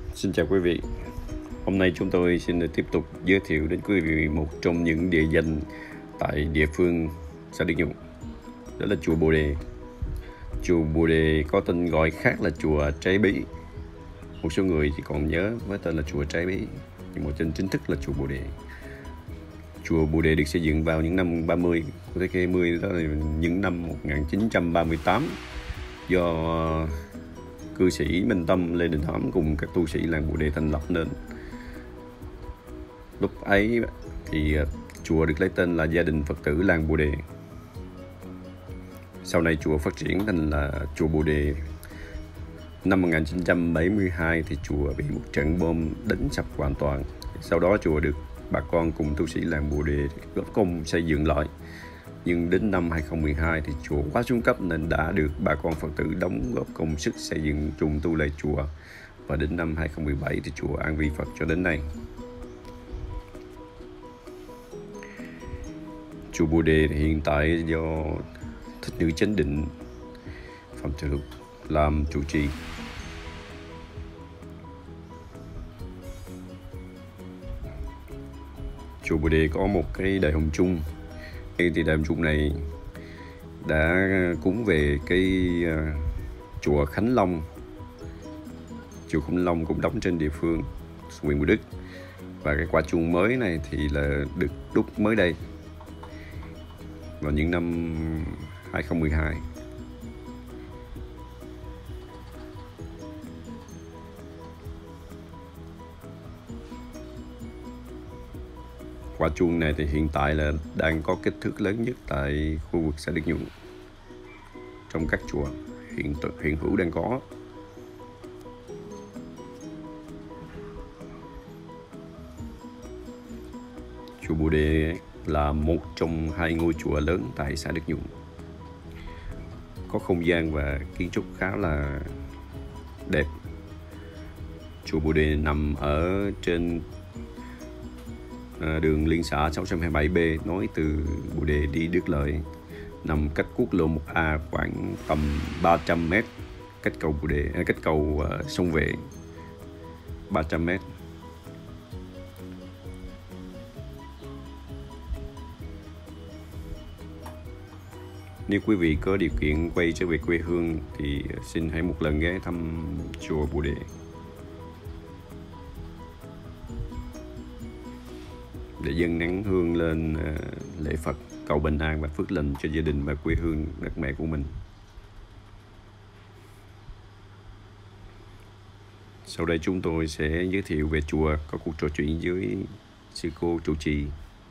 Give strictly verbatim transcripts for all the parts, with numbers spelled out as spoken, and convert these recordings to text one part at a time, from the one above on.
Xin chào quý vị. Hôm nay chúng tôi xin được tiếp tục giới thiệu đến quý vị một trong những địa danh tại địa phương xã Đức Nhuận. Đó là chùa Bồ Đề. Chùa Bồ Đề có tên gọi khác là chùa Trái Bí. Một số người thì còn nhớ với tên là chùa Trái Bí, nhưng một tên chính thức là chùa Bồ Đề. Chùa Bồ Đề được xây dựng vào những năm ba mươi của thế kỷ hai mươi, đó là những năm một nghìn chín trăm ba mươi tám, do cư sĩ Minh Tâm, Lê Đình Thám cùng các tu sĩ làng Bồ Đề thành lập nên. Lúc ấy thì chùa được lấy tên là Gia đình Phật tử làng Bồ Đề. Sau này chùa phát triển thành là chùa Bồ Đề. Năm một nghìn chín trăm bảy mươi hai thì chùa bị một trận bom đánh sập hoàn toàn. Sau đó chùa được bà con cùng tu sĩ làng Bồ Đề góp công xây dựng lại. Nhưng đến năm hai không một hai thì chùa quá xuống cấp nên đã được bà con Phật tử đóng góp công sức xây dựng trùng tu lại chùa. Và đến năm hai không một bảy thì chùa an vi Phật cho đến nay. Chùa Bồ Đề hiện tại do Thích Nữ Chánh Định Phạm Thị Lục làm chủ trì. Chùa Bồ Đề có một cái đại hồng chung. Thì đại hồng chung này đã cúng về cái uh, chùa Khánh Long. Chùa Khánh Long cũng đóng trên địa phương huyện Bù Đức. Và cái quả chuông mới này thì là được đúc mới đây vào những năm hai không một hai. Quả chuông này thì hiện tại là đang có kích thước lớn nhất tại khu vực xã Đức Nhuận trong các chùa hiện hiện hữu đang có. Chùa Bồ Đề là một trong hai ngôi chùa lớn tại xã Đức Nhuận, có không gian và kiến trúc khá là đẹp. Chùa Bồ Đề nằm ở trên đường liên xã sáu trăm hai mươi bảy B nối từ Bồ Đề đi Đức Lợi, nằm cách quốc lộ một A khoảng tầm ba trăm mét, cách cầu Bồ Đề, cách cầu uh, sông Vệ ba trăm mét. Nếu quý vị có điều kiện quay trở về quê hương thì xin hãy một lần ghé thăm chùa Bồ Đề để dâng nén hương lên lễ Phật, cầu bình an và phước lành cho gia đình và quê hương đất mẹ của mình. Sau đây chúng tôi sẽ giới thiệu về chùa, có cuộc trò chuyện với sư cô trụ trì.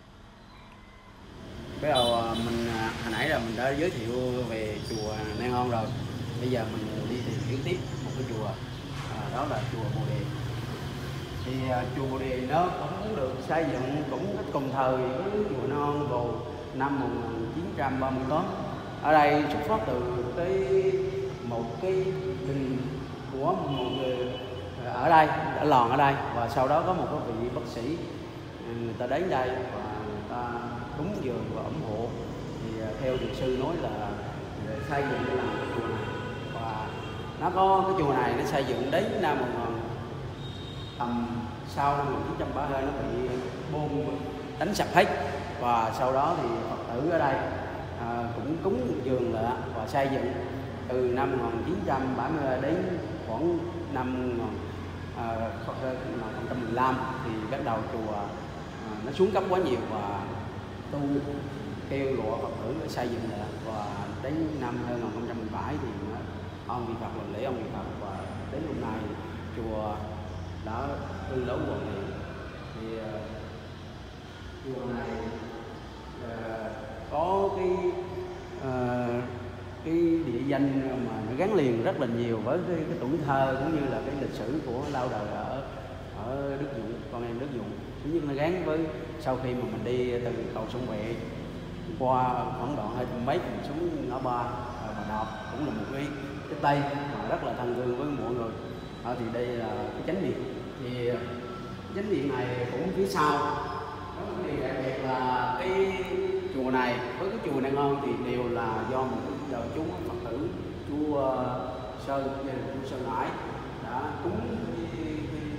Bắt đầu mình hồi nãy là mình đã giới thiệu về chùa Nang On rồi. Bây giờ mình đi tìm hiểu tiếp một cái chùa, à, đó là chùa Bồ Đề. Thì uh, chùa Bồ Đề nó cũng được xây dựng cũng cùng thời với chùa Nang On vào năm một nghìn chín trăm ba mươi tám. Ở đây xuất phát từ cái một cái đình của một người ở đây, ở lòn ở đây, và sau đó có một cái vị bác sĩ người ta đến đây và người ta cúng dường và ủng hộ. Thì uh, theo thiền sư nói là xây dựng cái làm cái chùa này, và nó có cái chùa này nó xây dựng đến năm một nghìn tầm sau năm một nghìn chín trăm ba mươi hai nó bị bom đánh sập hết, và sau đó thì Phật tử ở đây à, cũng cúng dường lại và xây dựng từ năm một nghìn chín trăm bảy mươi đến khoảng năm hai không một lăm thì bắt đầu chùa à, nó xuống cấp quá nhiều và tu kêu gọi Phật tử để xây dựng lại, và đến năm hai không một bảy thì ông vị Phật làm lễ ông vị Phật, và đến hôm nay chùa đã hư đấu hoàn thiện. Thì uh, chùa này uh, có cái uh, cái địa danh mà nó gắn liền rất là nhiều với cái, cái tuổi thơ cũng như là cái lịch sử của lâu đời ở ở Đức Nhuận, con em Đức Nhuận. Thứ nhất nó gắn với sau khi mà mình đi từ cầu sông Vệ qua khoảng đoạn hai trăm mét mình xuống ngã ba và Đọt, cũng là một cái cái tây mà rất là thân thương với mọi người. Ở thì đây là cái chánh điện. Thì chánh điện này cũng phía sau có cái điều đặc biệt là cái chùa này với cái chùa Nang On thì đều là do một đời chú Phật tử chú uh, Sơn, chú Sơn Ngãi đã cúng cái, cái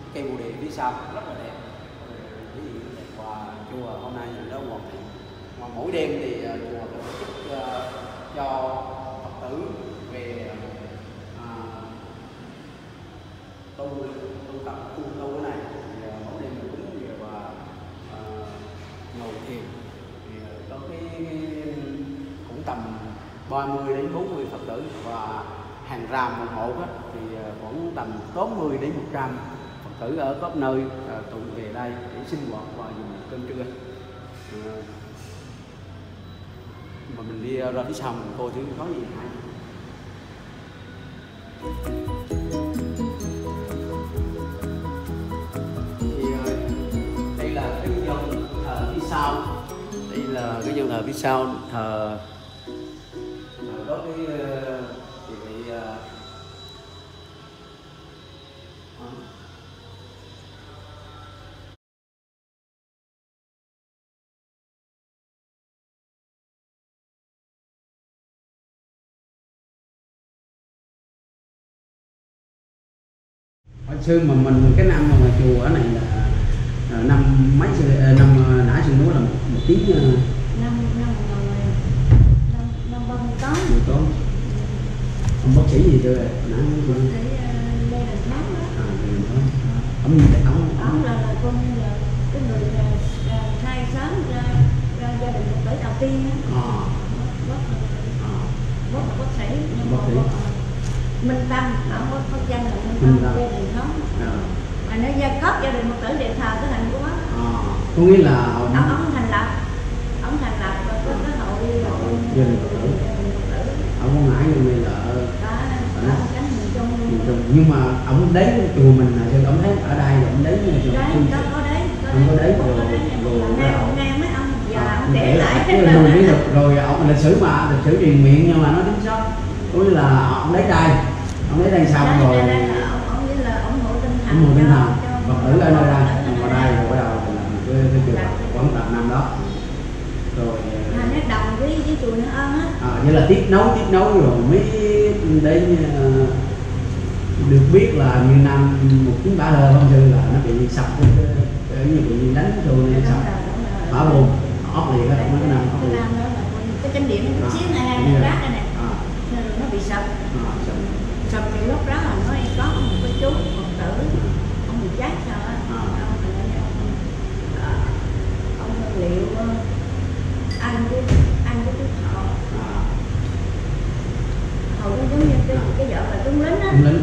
cây bồ đề phía sau rất là đẹp, cái gì cũng đẹp. Và chùa hôm nay nó hoàn thiện. Mà mỗi đêm thì chùa tổ chức uh, cho Phật tử về uh, tu tu tập tu tu cái này, thì uh, mỗi đêm mình cúng về và uh, ngồi thiền, thì uh, có cái, cái cũng tầm ba mươi đến bốn mươi Phật tử, và hàng ràm một hộ á, thì khoảng tầm tám mươi đến một trăm Phật tử ở khắp nơi à, tụ về đây để sinh hoạt và dùng cơm trưa. À, mà mình đi ra phía sau mình coi thứ có gì hay. Thì đây là cái dòng thờ phía sau, đây là cái dòng thờ phía sau thờ có cái thì bị uh, hồi xưa mà mình cái năm mà chùa ở này là, là năm mấy năm nãy xưa núi là một, một tiếng uh, năm năm năm năm ba mươi tám có ông bác sĩ gì chưa nãy bác sĩ Lê Đình Thắng đó. À, ông gì đấy ông Ông là là con là cái người khai sáng ra ra gia đình Phật tử đầu tiên á. À. Bác À. bác là bác sĩ nhưng Bác mà sĩ. bác, Minh Tâm, ông có có danh là Minh Minh Tâm Tâm. Lê Đình Thắng. À. Mà nó gia cấp gia đình Phật tử điện thờ cái hình của bác. À. Có nghĩa là ông, Ông ông thành lập, ông thành lập và có cái hội là gia đình Phật tử. Ông có ngãi như là ở đó cánh miền Trung luôn. nhưng mà ông đến chùa mình là ông thấy ở đây rồi ông đến chùa Đấy, mình có có đấy, có ông có đấy, đấy có rồi đấy, rồi là nghe ông nghe mấy ông già à, ông kể lại cái rồi biết được rồi ông lịch sử mà lịch sử truyền miệng nhưng mà nó chính xác, có nghĩa là ông đến đây ông đến đây xong rồi đây, đây là ông ông như là ủng hộ tinh thần ông ngồi tinh thần cho- Phật tử ở nơi đây vào đây rồi bắt đầu là cái cái chùa khoảng tầm năm đó rồi à, nó đồng với với chùa Nữa Ơn á. à, như là tiếp nối tiếp nối rồi mới đến uh, được biết là như năm một chín ba hai không sư là nó bị sập cái cái như bị đánh chùa này sập phá bùn ốc liền đó mấy cái năm ốc Cái liền nam đó là cái chánh điện nó À, xíu này đúng rồi. rác đây nè, à, nên là nó bị sập. à, sập. Sập thì lúc đó là nó có một cái chú Phật tử ông bị chết sao á, À. ông phải nói ông à, ông liệu anh với anh với chú Thọ À, hầu nó giống như cái cái vợ là tướng lính á. Tướng lính.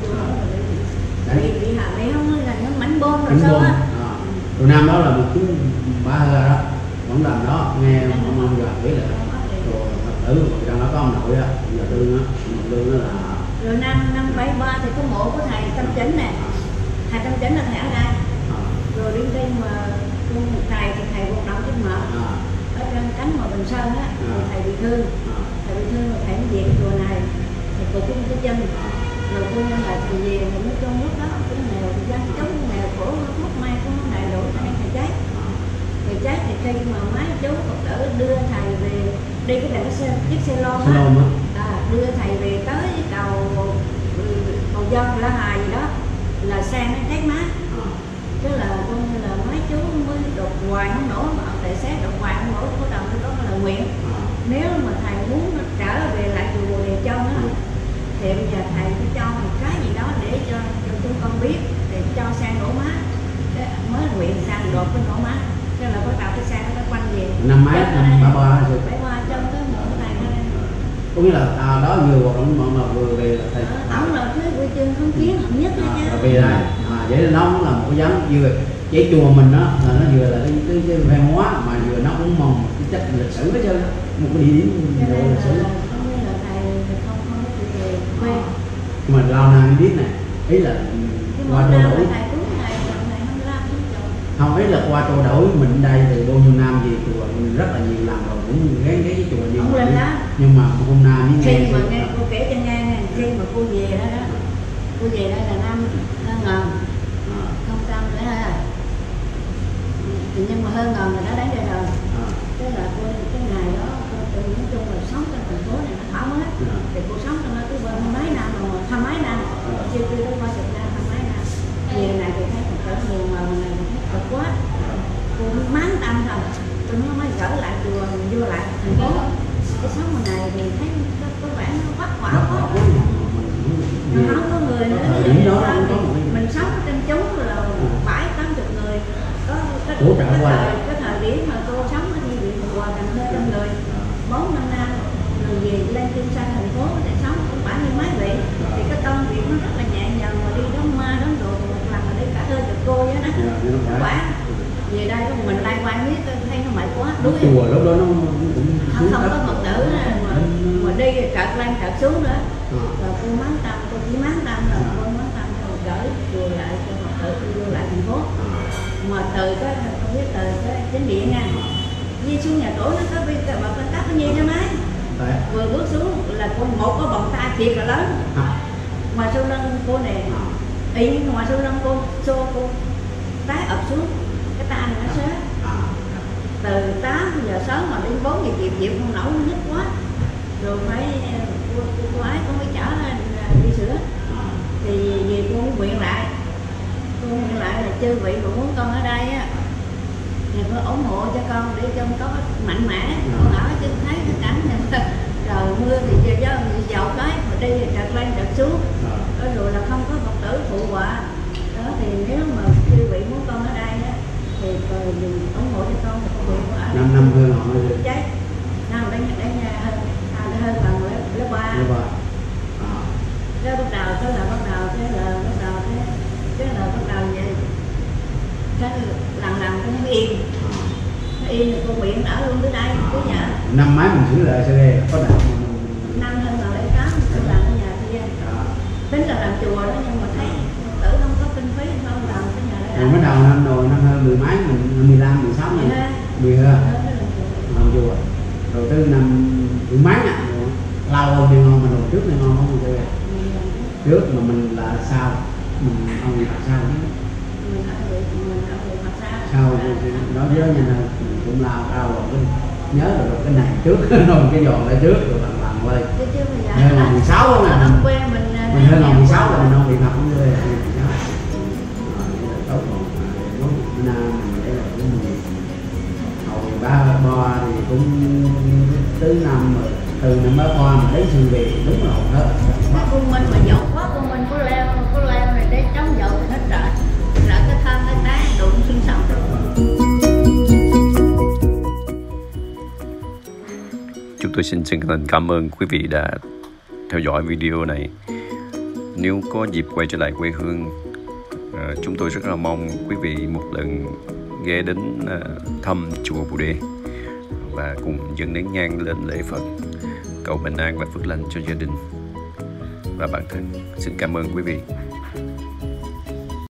Bị bị bị hạ bị không là nó mảnh bom rồi Tính sao bom. á. À. Rồi năm đó là một chín ba hơi đó vẫn làm đó nghe ông ông gà biết là rồi Phật tử rồi trong đó có ông nội á ông già Tương á ông Tương đó là Rồi năm năm bảy ba thì có mộ của thầy Tâm Chỉnh nè, thầy Tâm Chỉnh là thầy ở đây. à, Rồi đi đây mà con thầy thì thầy hoạt động trên mợ à, ở trên cánh mà Bình Sơn á, thì À. thầy bị thương, à, thầy bị thương rồi thầy mới về cái chùa này, thầy cột cái cái chân, rồi cô nhân là thầy về thì nói chung lúc đó cái nghèo thì dân chống nghèo khổ mất may cũng không đầy đủ cho nên thầy chết. Thầy chết thì khi mà mấy chú Phật tử đưa thầy về đi cái đèn xe chiếc xe lon Xe lon á. á, à, đưa thầy về tới cầu cầu dân La Hà gì đó là xe nó cháy mát. à, Chứ là coi như là mấy chú mới đột hoài không nổ mà ông tài xế đột hoài không nổ có đồng cái đó là nguyện. à, Nếu mà thầy muốn trở về lại chùa Bồ Đề Châu á thì bây giờ thầy phải cho một cái gì đó để cho cho chúng con biết để cho sang nổ má. Cái mới nguyện sang đột cái nổ má. Cho là bắt đầu cái sang nó quanh về. năm mấy năm ba ba rồi Bảy ba trong cái mộ thầy ở đây. có nghĩa là à, đó vừa hoạt động mà, mà vừa về là thầy Ờ, Ông là cái quy chương không kiến hạng nhất đó à, chứ. rồi về đây à, vậy là nó cũng là một cái dáng vừa chế chùa mình đó là nó vừa là cái, cái, cái văn hóa mà vừa nó cũng mong cái chất lịch sử đó chứ một cái địa điểm Cho đồ nên lịch sử là không như là thầy không không có chịu về quen. nhưng mà lao nào biết này ý là Cái qua món trao nào đổi thầy cúng thầy lần này không làm không chồng. không ý là qua trao đổi mình đây từ bao nhiêu năm gì chùa mình rất là nhiều lần rồi cũng gán ghé với chùa nhưng Ông mà lên đó. nhưng mà hôm nay mới Khi nghe mà sự- nghe cô kể cho nghe nè, khi mà cô về đó đó, cô về đây là năm hơn ngần, à, không trăm lẻ hai. Thì nhưng mà hơn ngần là đã đánh đây rồi. à, Tức là cô cái ngày đó cô tự nói chung là sống trong thành phố này nó thoải mái. à, Thì cô sống trong đó cứ bên mấy năm rồi, hai mấy năm, chưa chưa tới qua chục năm, hai mấy năm. Về về này thì thấy Phật tử nhiều mà này thì thấy cực quá, cô mán tâm thôi, tôi nó mới trở lại chùa mình vô lại thành phố. Cái sống ngoài này thì thấy có, có vẻ nó vất vả quá, nó không có người nữa, mình sống trên chúng là bảy tám chục người, có cái, cái, cái, thời, cái thời điểm mà cô sống ở như viện Hòa Cần Thơ trong người bốn năm năm rồi về lên Kim Sa thành phố để sống cũng bảy mươi mấy vị, thì cái công việc nó rất là nhẹ nhàng, mà đi đón ma đón đồ một lần mà đi cả hơi chục cô vậy đó, quả về đây mình lai quay biết thấy nó mệt quá, đuối chùa lúc đó nó cũng không, không có Phật tử mà, mà đi trợt lên trợt xuống nữa, rồi cô mán tâm, cô chỉ mán tâm rồi cô mán tâm rồi gửi chùa lại cho Phật tử vô lại thành phố. Mà từ cái không biết từ cái chính điện nha, đi xuống nhà tổ nó có biết cái bậc lên cấp bao nhiêu cho mấy, vừa bước xuống là cô một có vòng tay thiệt là lớn, ngoài sau lưng cô này, ý ngoài sau lưng cô xô cô tái ập xuống, cái tay này nó xế, từ tám giờ sớm mà đến bốn giờ chiều chịu không nổi, nó nhức quá, rồi phải cô, cô, cô ấy cô mới chở lên đi sửa, thì về cô mới nguyện lại. Cô nguyện lại là chư vị mà muốn con ở đây á, thì cô ủng hộ cho con để cho con có mạnh mẽ, con ở chứ thấy cái cảnh này trời mưa thì giờ gió dầu cái mà đi thì trật lên trật xuống, rồi là không có Phật tử phụ họa đó, thì nếu mà chư vị muốn con ở đây á thì mình ủng hộ cho con, con nguyện của ở năm năm hơn họ cháy nào đây đây hơn hơn bằng lớp ba, cái bắt đầu cái là bắt đầu cái là bắt đầu cái cái là bắt đầu vậy, cái lần lần cái yên nó yên rồi cô nguyện ở luôn tới đây cứ nhà năm mấy mình sửa lại xe có đạt năm hơn là lấy cám tự làm ở nhà kia, tính là làm chùa đó nhưng mà thấy tử không có kinh phí không làm cái nhà đây. Rồi mới đầu năm rồi năm hơn mười mấy mình mười lăm mười sáu mình mười hơn làm chùa, rồi tới năm mười mấy nè, lâu hơn thì ngon, mà hồi trước thì ngon không có chơi trước mà mình là sao mình ông là sao chứ sao nó nhớ như là cũng lao cao rồi cái nhớ rồi cái này trước rồi cái giòn lại trước rồi bằng bằng lên hơn là mười sáu là mình mình hơn là mười sáu là mình không bị ngập không rơi tốt rồi bữa nay mình để là cũng hồi ba bo thì cũng tới năm rồi, từ năm ba bo mà đến xuân về đúng là hồn hết. Cô Minh mà dậu quá, cô Minh cô leo cô leo này để chống dậu hết trời, lại cái thân cái tán đụng xương sống rồi. Chúng tôi xin chân thành cảm ơn quý vị đã theo dõi video này. Nếu có dịp quay trở lại quê hương, chúng tôi rất là mong quý vị một lần ghé đến thăm chùa Bồ Đề và cùng dâng nén nhang lên lễ Phật, cầu bình an và phước lành cho gia đình và bản thân. Xin cảm ơn quý vị.